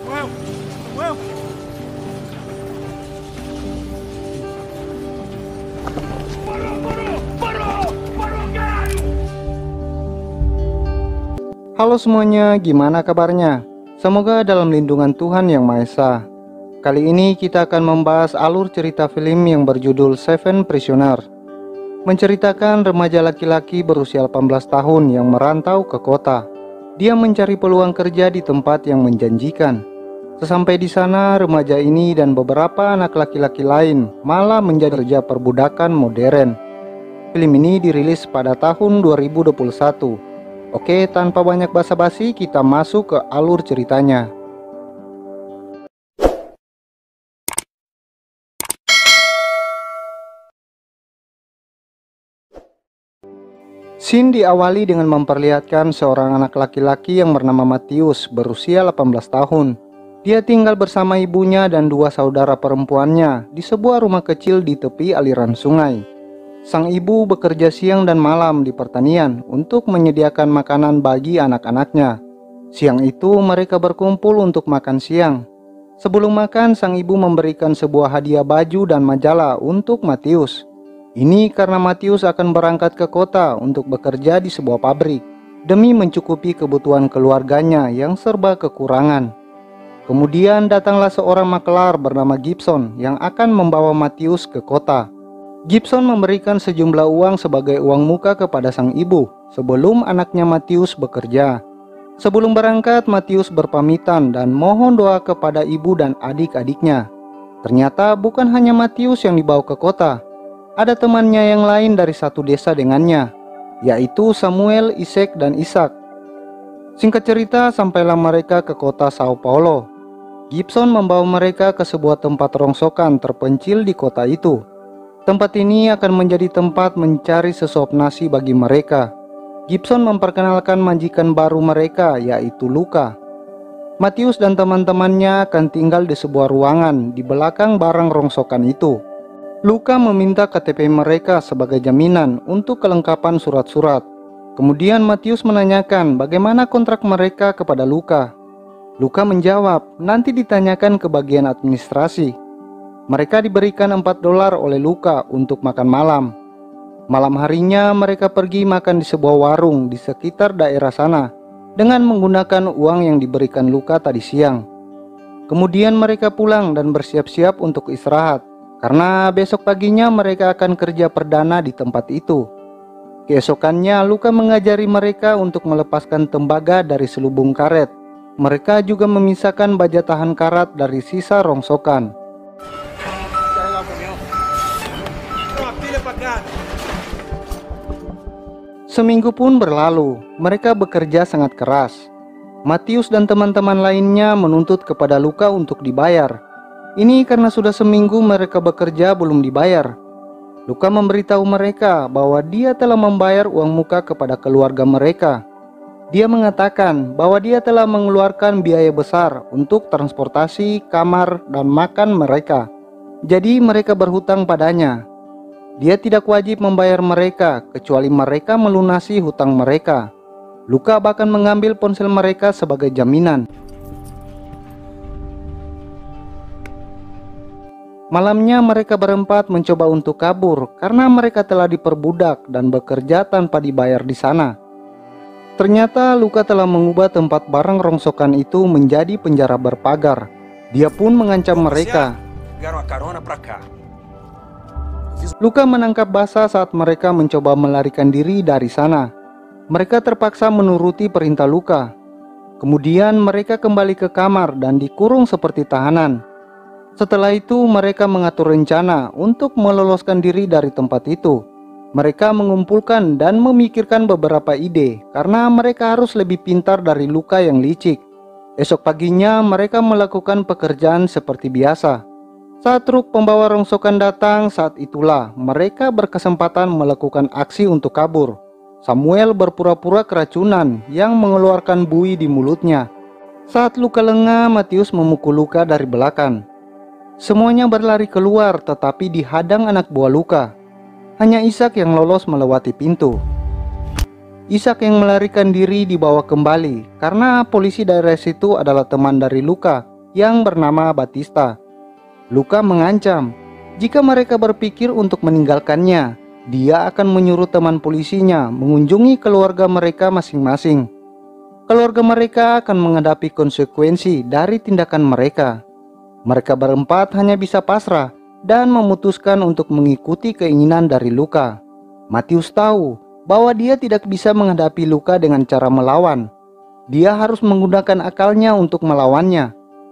Halo semuanya, gimana kabarnya? Semoga dalam lindungan Tuhan Yang Maha Esa. Kali ini kita akan membahas alur cerita film yang berjudul Seven Prisoner. Menceritakan remaja laki-laki berusia 18 tahun yang merantau ke kota. Dia mencari peluang kerja di tempat yang menjanjikan. Sesampai di sana, remaja ini dan beberapa anak laki-laki lain malah menjadi kerja perbudakan modern. Film ini dirilis pada tahun 2021. Oke, tanpa banyak basa-basi, kita masuk ke alur ceritanya. Scene diawali dengan memperlihatkan seorang anak laki-laki yang bernama Matius, berusia 18 tahun. Dia tinggal bersama ibunya dan dua saudara perempuannya di sebuah rumah kecil di tepi aliran sungai. Sang ibu bekerja siang dan malam di pertanian untuk menyediakan makanan bagi anak-anaknya. Siang itu mereka berkumpul untuk makan siang. Sebelum makan, sang ibu memberikan sebuah hadiah baju dan majalah untuk Matius. Ini karena Matius akan berangkat ke kota untuk bekerja di sebuah pabrik demi mencukupi kebutuhan keluarganya yang serba kekurangan. Kemudian datanglah seorang makelar bernama Gibson yang akan membawa Matius ke kota. Gibson memberikan sejumlah uang sebagai uang muka kepada sang ibu sebelum anaknya Matius bekerja. Sebelum berangkat, Matius berpamitan dan mohon doa kepada ibu dan adik-adiknya. Ternyata bukan hanya Matius yang dibawa ke kota. Ada temannya yang lain dari satu desa dengannya, yaitu Samuel, Isaac, dan Ishak. Singkat cerita, sampailah mereka ke kota Sao Paulo. Gibson membawa mereka ke sebuah tempat rongsokan terpencil di kota itu. Tempat ini akan menjadi tempat mencari sesuap nasi bagi mereka. Gibson memperkenalkan majikan baru mereka, yaitu Luka. Matius dan teman-temannya akan tinggal di sebuah ruangan di belakang barang rongsokan itu. Luka meminta KTP mereka sebagai jaminan untuk kelengkapan surat-surat. Kemudian Matius menanyakan bagaimana kontrak mereka kepada Luka. Luka menjawab, nanti ditanyakan ke bagian administrasi. Mereka diberikan $4 oleh Luka untuk makan malam. Malam harinya mereka pergi makan di sebuah warung di sekitar daerah sana dengan menggunakan uang yang diberikan Luka tadi siang. Kemudian mereka pulang dan bersiap-siap untuk istirahat karena besok paginya mereka akan kerja perdana di tempat itu. Keesokannya Luka mengajari mereka untuk melepaskan tembaga dari selubung karet. Mereka juga memisahkan baja tahan karat dari sisa rongsokan. Seminggu pun berlalu, mereka bekerja sangat keras. Matius dan teman-teman lainnya menuntut kepada Luka untuk dibayar. Ini karena sudah seminggu mereka bekerja belum dibayar. Luka memberitahu mereka bahwa dia telah membayar uang muka kepada keluarga mereka. Dia mengatakan bahwa dia telah mengeluarkan biaya besar untuk transportasi, kamar, dan makan mereka. Jadi mereka berhutang padanya. Dia tidak wajib membayar mereka kecuali mereka melunasi hutang mereka. Luka bahkan mengambil ponsel mereka sebagai jaminan. Malamnya mereka berempat mencoba untuk kabur karena mereka telah diperbudak dan bekerja tanpa dibayar di sana. Ternyata Luka telah mengubah tempat barang rongsokan itu menjadi penjara berpagar. Dia pun mengancam mereka. Luka menangkap basah saat mereka mencoba melarikan diri dari sana. Mereka terpaksa menuruti perintah Luka. Kemudian mereka kembali ke kamar dan dikurung seperti tahanan. Setelah itu mereka mengatur rencana untuk meloloskan diri dari tempat itu. Mereka mengumpulkan dan memikirkan beberapa ide karena mereka harus lebih pintar dari Luka yang licik. Esok paginya mereka melakukan pekerjaan seperti biasa. Saat truk pembawa rongsokan datang, saat itulah mereka berkesempatan melakukan aksi untuk kabur. Samuel berpura-pura keracunan yang mengeluarkan buih di mulutnya. Saat Luka lengah, Matius memukul Luka dari belakang. Semuanya berlari keluar tetapi dihadang anak buah Luka. Hanya Ishak yang lolos melewati pintu. Ishak yang melarikan diri dibawa kembali karena polisi daerah situ adalah teman dari Luka. yang bernama Batista. Luka mengancam, jika mereka berpikir untuk meninggalkannya, dia akan menyuruh teman polisinya mengunjungi keluarga mereka masing-masing. Keluarga mereka akan menghadapi konsekuensi dari tindakan mereka. Mereka berempat hanya bisa pasrah dan memutuskan untuk mengikuti keinginan dari Luka. Matius tahu bahwa dia tidak bisa menghadapi Luka dengan cara melawan. Dia harus menggunakan akalnya untuk melawannya.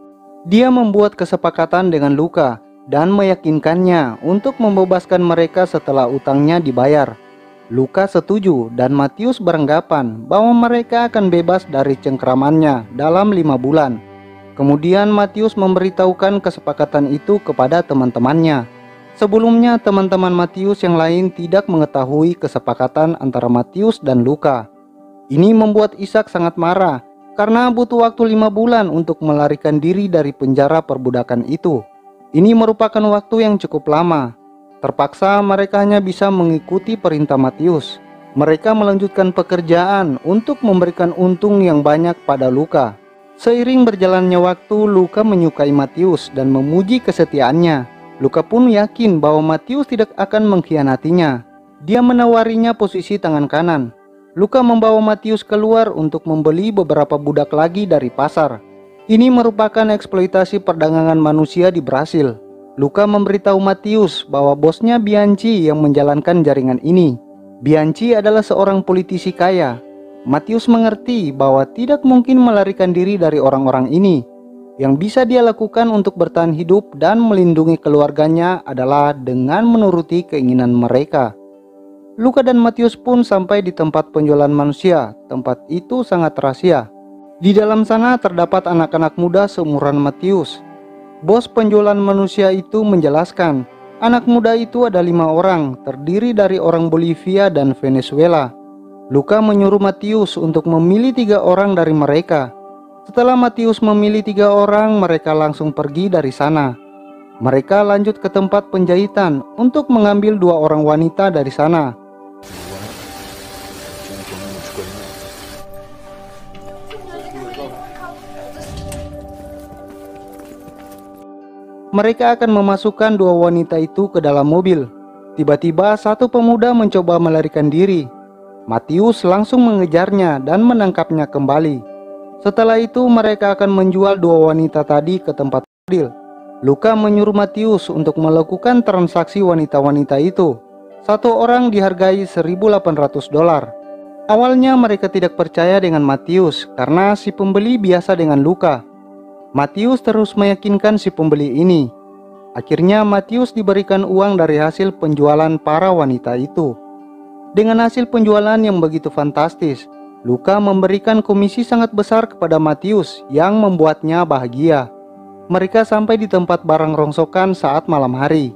Dia membuat kesepakatan dengan Luka dan meyakinkannya untuk membebaskan mereka setelah utangnya dibayar. Luka setuju dan Matius beranggapan bahwa mereka akan bebas dari cengkramannya dalam 5 bulan. Kemudian Matius memberitahukan kesepakatan itu kepada teman-temannya. Sebelumnya teman-teman Matius yang lain tidak mengetahui kesepakatan antara Matius dan Luka. Ini membuat Ishak sangat marah karena butuh waktu 5 bulan untuk melarikan diri dari penjara perbudakan itu. Ini merupakan waktu yang cukup lama. Terpaksa mereka hanya bisa mengikuti perintah Matius. Mereka melanjutkan pekerjaan untuk memberikan untung yang banyak pada Luka. Seiring berjalannya waktu, Luka menyukai Matius dan memuji kesetiaannya. Luka pun yakin bahwa Matius tidak akan mengkhianatinya. Dia menawarinya posisi tangan kanan. Luka membawa Matius keluar untuk membeli beberapa budak lagi dari pasar. Ini merupakan eksploitasi perdagangan manusia di Brasil. Luka memberitahu Matius bahwa bosnya Bianchi yang menjalankan jaringan ini. Bianchi adalah seorang politisi kaya. Matius mengerti bahwa tidak mungkin melarikan diri dari orang-orang ini. Yang bisa dia lakukan untuk bertahan hidup dan melindungi keluarganya adalah dengan menuruti keinginan mereka. Luka dan Matius pun sampai di tempat penjualan manusia. Tempat itu sangat rahasia. Di dalam sana terdapat anak-anak muda seumuran Matius. Bos penjualan manusia itu menjelaskan, anak muda itu ada 5 orang, terdiri dari orang Bolivia dan Venezuela. Luka menyuruh Matius untuk memilih 3 orang dari mereka. Setelah Matius memilih 3 orang, mereka langsung pergi dari sana. Mereka lanjut ke tempat penjahitan untuk mengambil 2 orang wanita dari sana. Mereka akan memasukkan 2 wanita itu ke dalam mobil. Tiba-tiba satu pemuda mencoba melarikan diri. Matius langsung mengejarnya dan menangkapnya kembali. Setelah itu mereka akan menjual 2 wanita tadi ke tempat adil. Luka menyuruh Matius untuk melakukan transaksi wanita-wanita itu. Satu orang dihargai $1.800. Awalnya mereka tidak percaya dengan Matius karena si pembeli biasa dengan Luka. Matius terus meyakinkan si pembeli ini. Akhirnya Matius diberikan uang dari hasil penjualan para wanita itu. Dengan hasil penjualan yang begitu fantastis, Luka memberikan komisi sangat besar kepada Matius yang membuatnya bahagia. Mereka sampai di tempat barang rongsokan saat malam hari.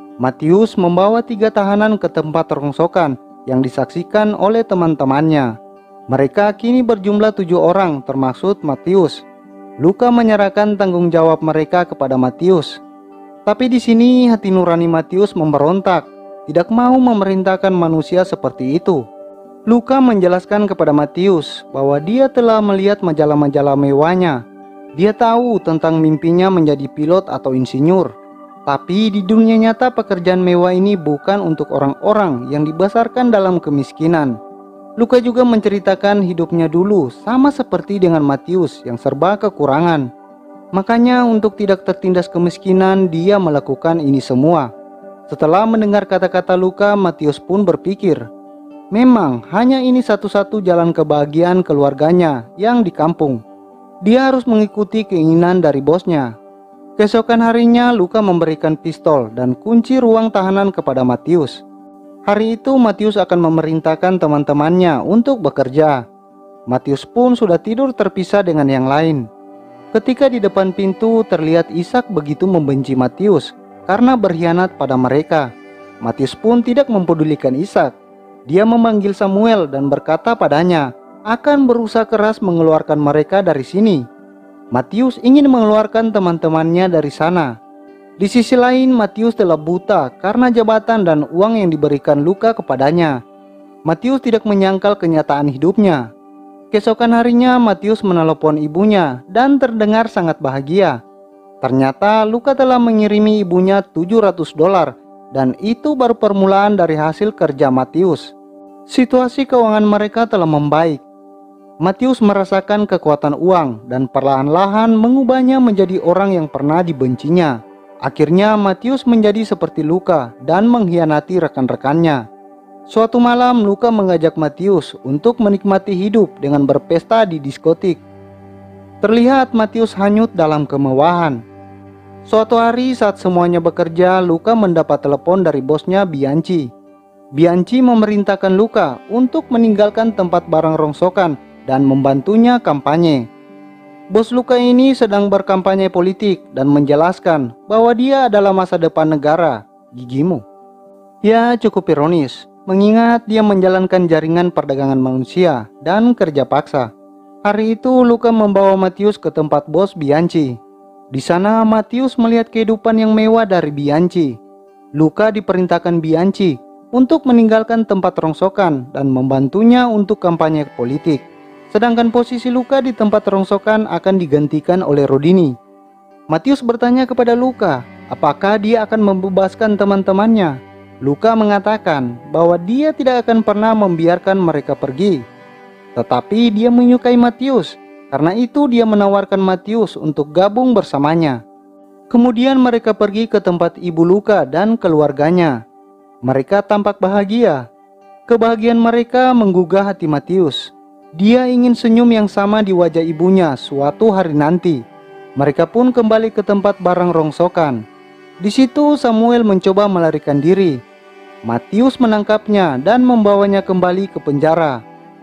Matius membawa 3 tahanan ke tempat rongsokan yang disaksikan oleh teman-temannya. Mereka kini berjumlah 7 orang termasuk Matius. Luka menyerahkan tanggung jawab mereka kepada Matius. Tapi di sini hati nurani Matius memberontak, tidak mau memerintahkan manusia seperti itu. Luka menjelaskan kepada Matius bahwa dia telah melihat majalah-majalah mewahnya. Dia tahu tentang mimpinya menjadi pilot atau insinyur. Tapi di dunia nyata pekerjaan mewah ini bukan untuk orang-orang yang dibesarkan dalam kemiskinan. Luka juga menceritakan hidupnya dulu sama seperti dengan Matius yang serba kekurangan. Makanya untuk tidak tertindas kemiskinan dia melakukan ini semua. Setelah mendengar kata-kata Luka, Matius pun berpikir, memang hanya ini satu-satu jalan kebahagiaan keluarganya yang di kampung. Dia harus mengikuti keinginan dari bosnya. Keesokan harinya Luka memberikan pistol dan kunci ruang tahanan kepada Matius. Hari itu Matius akan memerintahkan teman-temannya untuk bekerja. Matius pun sudah tidur terpisah dengan yang lain. Ketika di depan pintu terlihat Ishak begitu membenci Matius karena berkhianat pada mereka. Matius pun tidak mempedulikan Ishak. Dia memanggil Samuel dan berkata padanya akan berusaha keras mengeluarkan mereka dari sini. Matius ingin mengeluarkan teman-temannya dari sana. Di sisi lain, Matius telah buta karena jabatan dan uang yang diberikan Luka kepadanya. Matius tidak menyangkal kenyataan hidupnya. Keesokan harinya Matius menelepon ibunya dan terdengar sangat bahagia. Ternyata Luka telah mengirimi ibunya $700 dan itu baru permulaan dari hasil kerja Matius. Situasi keuangan mereka telah membaik. Matius merasakan kekuatan uang dan perlahan-lahan mengubahnya menjadi orang yang pernah dibencinya. Akhirnya Matius menjadi seperti Luka dan mengkhianati rekan-rekannya. Suatu malam Luka mengajak Matius untuk menikmati hidup dengan berpesta di diskotik. Terlihat Matius hanyut dalam kemewahan. Suatu hari saat semuanya bekerja, Luka mendapat telepon dari bosnya Bianchi. Bianchi memerintahkan Luka untuk meninggalkan tempat barang rongsokan dan membantunya kampanye. Bos Luka ini sedang berkampanye politik dan menjelaskan bahwa dia adalah masa depan negara, gigimu. Ya, cukup ironis, mengingat dia menjalankan jaringan perdagangan manusia dan kerja paksa. Hari itu Luka membawa Matius ke tempat bos Bianchi. Di sana Matius melihat kehidupan yang mewah dari Bianchi. Luka diperintahkan Bianchi untuk meninggalkan tempat rongsokan dan membantunya untuk kampanye politik. Sedangkan posisi Luka di tempat rongsokan akan digantikan oleh Rodini. Matius bertanya kepada Luka, apakah dia akan membebaskan teman-temannya. Luka mengatakan bahwa dia tidak akan pernah membiarkan mereka pergi. Tetapi dia menyukai Matius, karena itu dia menawarkan Matius untuk gabung bersamanya. Kemudian mereka pergi ke tempat ibu Luka dan keluarganya. Mereka tampak bahagia. Kebahagiaan mereka menggugah hati Matius. Dia ingin senyum yang sama di wajah ibunya suatu hari nanti. Mereka pun kembali ke tempat barang rongsokan. Di situ Samuel mencoba melarikan diri. Matius menangkapnya dan membawanya kembali ke penjara.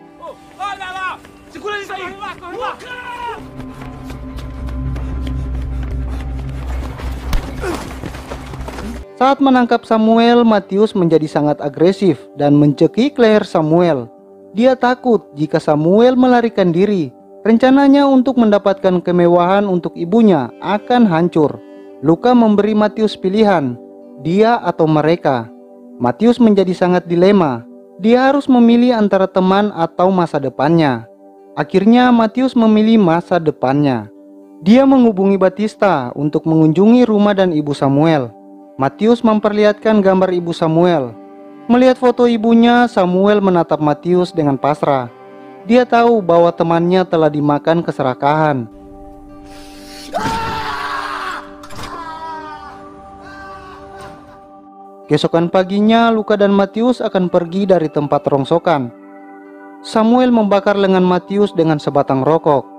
Saat menangkap Samuel, Matius menjadi sangat agresif dan mencekik leher Samuel. Dia takut jika Samuel melarikan diri. Rencananya untuk mendapatkan kemewahan untuk ibunya akan hancur. Luka memberi Matius pilihan, dia atau mereka. Matius menjadi sangat dilema. Dia harus memilih antara teman atau masa depannya. Akhirnya Matius memilih masa depannya. Dia menghubungi Batista untuk mengunjungi rumah dan ibu Samuel. Matius memperlihatkan gambar ibu Samuel. Melihat foto ibunya, Samuel menatap Matius dengan pasrah. Dia tahu bahwa temannya telah dimakan keserakahan. Keesokan paginya, Luka dan Matius akan pergi dari tempat rongsokan. Samuel membakar lengan Matius dengan sebatang rokok.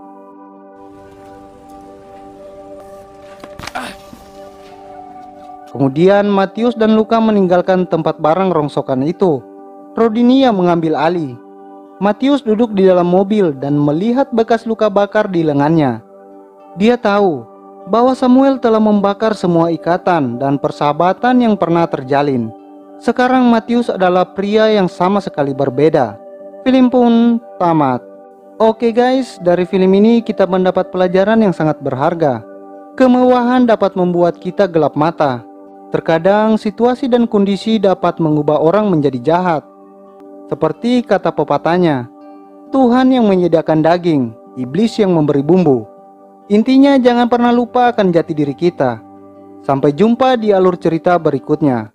Kemudian Matius dan Luka meninggalkan tempat barang rongsokan itu. Rodini yang mengambil alih. Matius duduk di dalam mobil dan melihat bekas luka bakar di lengannya. Dia tahu bahwa Samuel telah membakar semua ikatan dan persahabatan yang pernah terjalin. Sekarang Matius adalah pria yang sama sekali berbeda. Film pun tamat. Oke guys, dari film ini kita mendapat pelajaran yang sangat berharga. Kemewahan dapat membuat kita gelap mata. Terkadang situasi dan kondisi dapat mengubah orang menjadi jahat. Seperti kata pepatahnya, Tuhan yang menyediakan daging, iblis yang memberi bumbu. Intinya jangan pernah lupa akan jati diri kita. Sampai jumpa di alur cerita berikutnya.